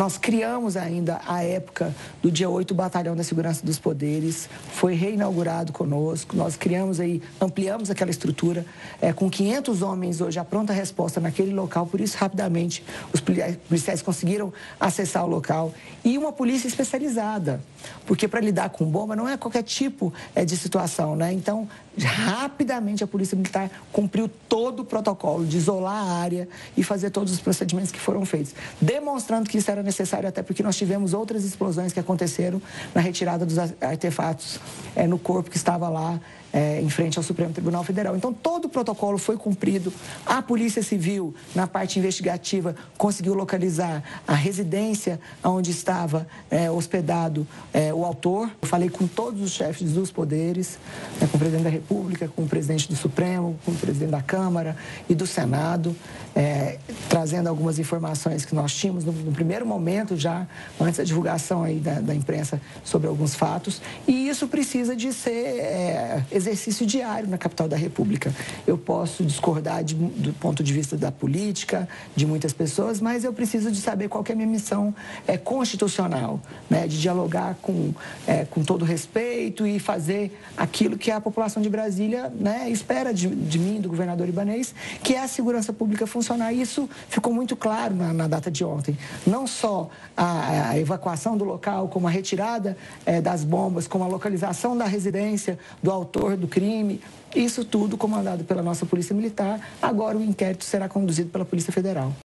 Nós criamos ainda, à época do dia 8, o Batalhão da Segurança dos Poderes, foi reinaugurado conosco, nós criamos aí, ampliamos aquela estrutura, com 500 homens hoje, a pronta resposta naquele local, por isso rapidamente os policiais conseguiram acessar o local, e uma polícia especializada, porque para lidar com bomba não é qualquer tipo de situação, né? Então, rapidamente a Polícia Militar cumpriu todo o protocolo de isolar a área e fazer todos os procedimentos que foram feitos, demonstrando que isso era necessário, até porque nós tivemos outras explosões que aconteceram na retirada dos artefatos no corpo que estava lá em frente ao Supremo Tribunal Federal. Então, todo o protocolo foi cumprido. A Polícia Civil, na parte investigativa, conseguiu localizar a residência onde estava hospedado o autor. Eu falei com todos os chefes dos poderes, com o presidente da República, com o presidente do Supremo, com o presidente da Câmara e do Senado, trazendo algumas informações que nós tínhamos no primeiro momento, já antes da divulgação aí da imprensa sobre alguns fatos. E isso precisa de ser exercício diário na capital da República. Eu posso discordar do ponto de vista da política, de muitas pessoas, mas eu preciso de saber qual que é a minha missão constitucional, né, de dialogar com todo respeito e fazer aquilo que a população de Brasília, né, espera de mim, do governador Ibanez, que é a segurança pública funcionar. Isso ficou muito claro na data de ontem. Não só a evacuação do local, como a retirada das bombas, como a localização da residência do autor do crime, isso tudo comandado pela nossa Polícia Militar. Agora o inquérito será conduzido pela Polícia Federal.